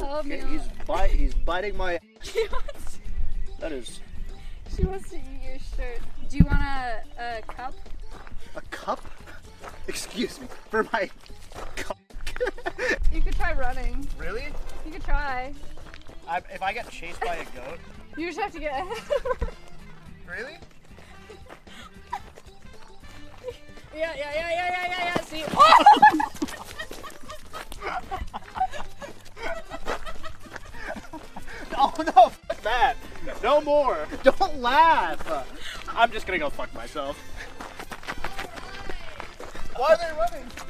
Help me. Okay, he's biting my. She wants, That is she wants to eat your shirt. Do you want a cup? a cup. Excuse me for my cup. You could try running. Really? You could try. If I get chased by a goat. You just have to get ahead. Really? Yeah. See? Oh no, fuck that. No more. Don't laugh. I'm just gonna go fuck myself. Why are they running?